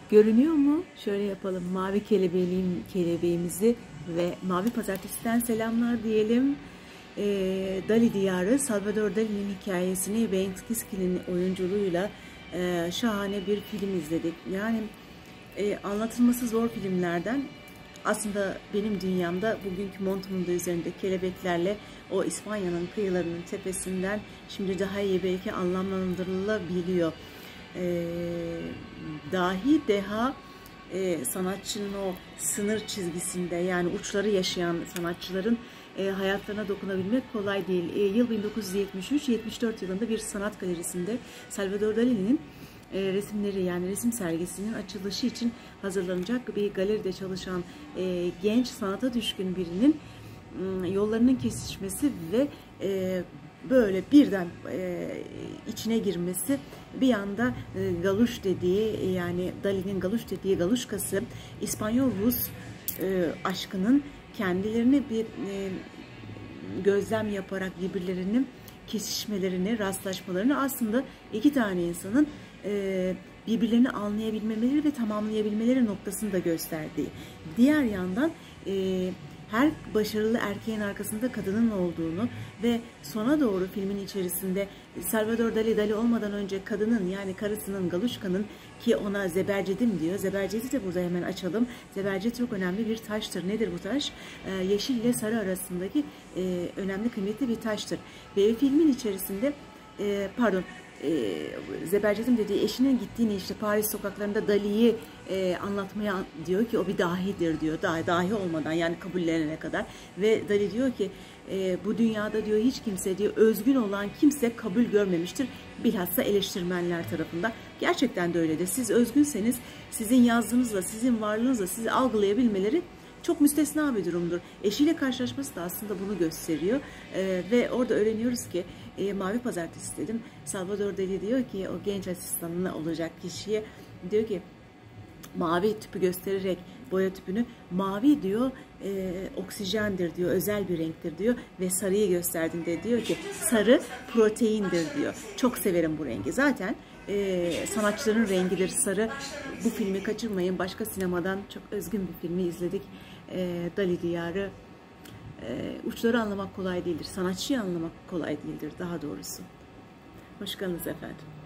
Görünüyor mu? Şöyle yapalım. Mavi kelebeğimizi ve Mavi Pazartesi'den selamlar diyelim. Dali Diyarı, Salvador Dali'nin hikayesini Ben Kingsley'nin oyunculuğuyla şahane bir film izledik. Yani anlatılması zor filmlerden. Aslında benim dünyamda bugünkü montumun da üzerinde kelebeklerle o İspanya'nın kıyılarının tepesinden şimdi daha iyi belki anlamlandırılabiliyor. Dahi deha sanatçının o sınır çizgisinde, yani uçları yaşayan sanatçıların hayatlarına dokunabilmek kolay değil. Yıl 1973, 74 yılında bir sanat galerisinde Salvador Dali'nin resimleri, yani resim sergisinin açılışı için hazırlanacak bir galeride çalışan genç sanata düşkün birinin yollarının kesişmesi ve böyle birden içine girmesi, bir anda galuş dediği, yani Dali'nin galuş dediği galuşkası, İspanyol-Rus aşkının kendilerini bir gözlem yaparak birbirlerinin kesişmelerini, rastlaşmalarını, aslında iki tane insanın birbirlerini anlayabilmeleri ve tamamlayabilmeleri noktasını da gösterdiği. Diğer yandan her başarılı erkeğin arkasında kadının olduğunu ve sona doğru filmin içerisinde Salvador Dali olmadan önce kadının, yani karısının, Galuşka'nın, ki ona Zebercedim diyor. Zebercedi de burada hemen açalım. Zebercet çok önemli bir taştır. Nedir bu taş? Yeşil ile sarı arasındaki önemli, kıymetli bir taştır. Ve filmin içerisinde Zebercedim dediği eşinin gittiğini, işte Paris sokaklarında Dali'yi anlatmaya, diyor ki o bir dahidir diyor. Dahi olmadan, yani kabullenene kadar. Ve Dali diyor ki bu dünyada diyor hiç kimse diyor özgün olan kimse kabul görmemiştir. Bilhassa eleştirmenler tarafından. Gerçekten de öyle de. Siz özgünseniz sizin yazdığınızla, sizin varlığınızla sizi algılayabilmeleri çok müstesna bir durumdur. Eşiyle karşılaşması da aslında bunu gösteriyor. Ve orada öğreniyoruz ki Mavi Pazartesi dedim. Salvador Dali diyor ki o genç asistanına olacak kişiye, diyor ki mavi tüpü göstererek, boya tüpünü, mavi diyor oksijendir diyor, özel bir renktir diyor ve sarıyı gösterdiğinde diyor ki sarı proteindir diyor. Çok severim bu rengi. Zaten sanatçıların rengidir sarı. Bu filmi kaçırmayın. Başka sinemadan çok özgün bir filmi izledik. Dali Diyarı. Uçları anlamak kolay değildir. Sanatçıyı anlamak kolay değildir daha doğrusu. Hoş geldiniz efendim.